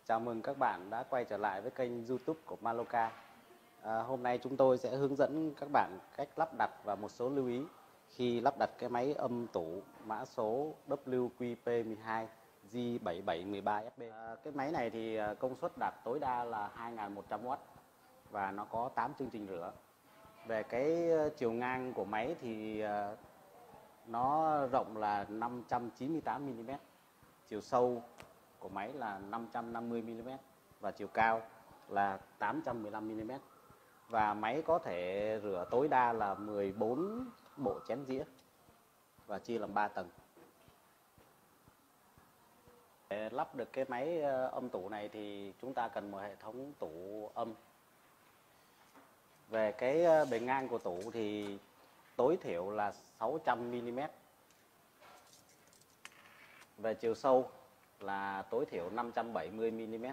Chào mừng các bạn đã quay trở lại với kênh YouTube của Maloka. Hôm nay chúng tôi sẽ hướng dẫn các bạn cách lắp đặt và một số lưu ý khi lắp đặt cái máy âm tủ mã số WQP12 J7713FB. Cái máy này thì công suất đạt tối đa là 2100W và nó có 8 chương trình rửa. Về cái chiều ngang của máy thì nó rộng là 598mm, chiều sâu của máy là 550mm và chiều cao là 815mm. Và máy có thể rửa tối đa là 14 bộ chén dĩa và chia làm 3 tầng. Để lắp được cái máy âm tủ này thì chúng ta cần một hệ thống tủ âm. Về cái bề ngang của tủ thì tối thiểu là 600mm. Về chiều sâu là tối thiểu 570mm.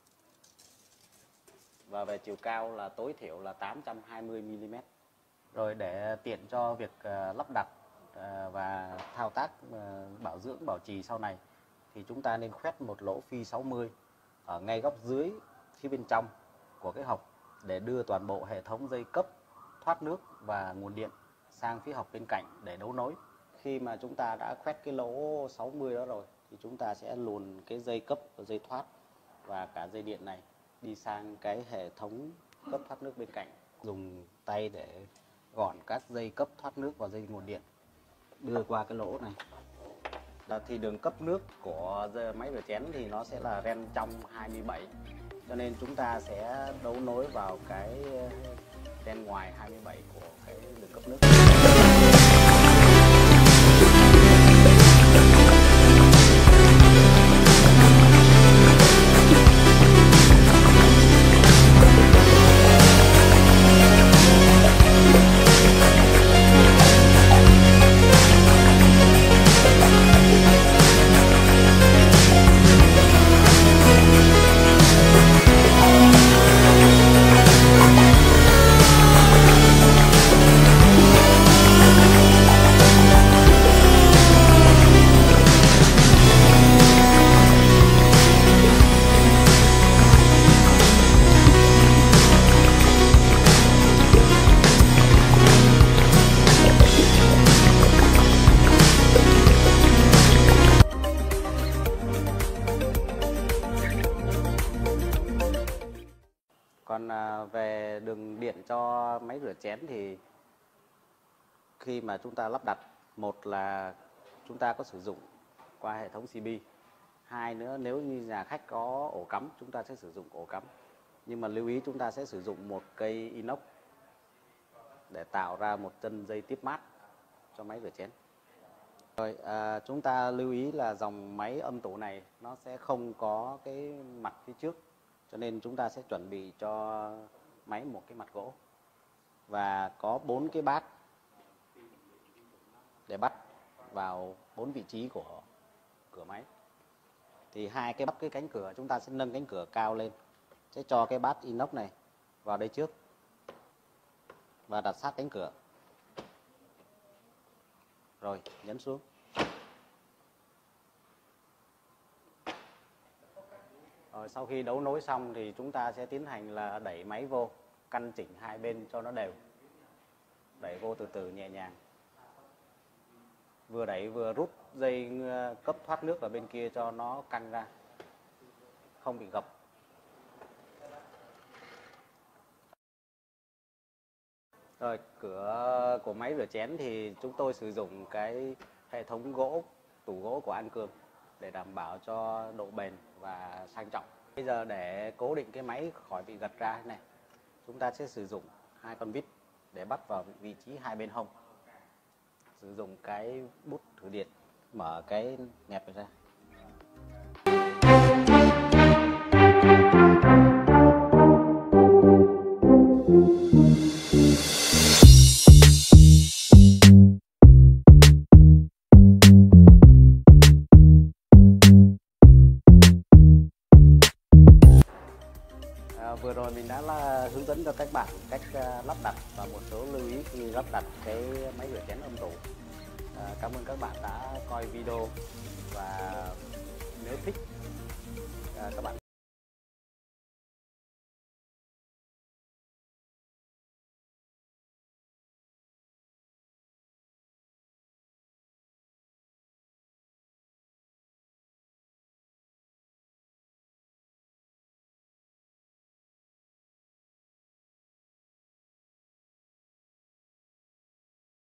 Và về chiều cao là tối thiểu là 820mm. Rồi để tiện cho việc lắp đặt và thao tác bảo dưỡng bảo trì sau này thì chúng ta nên khoét một lỗ phi 60 ở ngay góc dưới phía bên trong của cái hộc để đưa toàn bộ hệ thống dây cấp thoát nước và nguồn điện sang phía hộc bên cạnh để đấu nối. Khi mà chúng ta đã khoét cái lỗ 60 đó rồi thì chúng ta sẽ luồn cái dây cấp và dây thoát và cả dây điện này đi sang cái hệ thống cấp thoát nước bên cạnh. Dùng tay để gọn các dây cấp thoát nước và dây nguồn điện đưa qua cái lỗ này. Thì đường cấp nước của máy rửa chén thì nó sẽ là ren trong 27, cho nên chúng ta sẽ đấu nối vào cái ren ngoài 27 của cái đường cấp nước. Còn về đường điện cho máy rửa chén thì khi mà chúng ta lắp đặt, một là chúng ta có sử dụng qua hệ thống CB, hai nữa nếu như nhà khách có ổ cắm chúng ta sẽ sử dụng ổ cắm. Nhưng mà lưu ý chúng ta sẽ sử dụng một cây inox để tạo ra một chân dây tiếp mát cho máy rửa chén. Rồi chúng ta lưu ý là dòng máy âm tủ này nó sẽ không có cái mặt phía trước, cho nên chúng ta sẽ chuẩn bị cho máy một cái mặt gỗ và có 4 cái bát để bắt vào 4 vị trí của cửa máy. Thì hai cái bắt cái cánh cửa, chúng ta sẽ nâng cánh cửa cao lên, sẽ cho cái bát inox này vào đây trước và đặt sát cánh cửa. Rồi nhấn xuống. Rồi sau khi đấu nối xong thì chúng ta sẽ tiến hành là đẩy máy vô, căn chỉnh hai bên cho nó đều. Đẩy vô từ từ nhẹ nhàng. Vừa đẩy vừa rút dây cấp thoát nước ở bên kia cho nó căng ra, không bị gập. Rồi cửa của máy rửa chén thì chúng tôi sử dụng cái hệ thống gỗ, tủ gỗ của An Cường để đảm bảo cho độ bền và sang trọng. Bây giờ để cố định cái máy khỏi bị gật ra thế này, chúng ta sẽ sử dụng hai con vít để bắt vào vị trí hai bên hông. Sử dụng cái bút thử điện mở cái nẹp này ra. Vừa rồi mình đã hướng dẫn cho các bạn cách lắp đặt và một số lưu ý khi lắp đặt cái máy rửa chén âm tủ. Cảm ơn các bạn đã coi video và nếu thích các bạn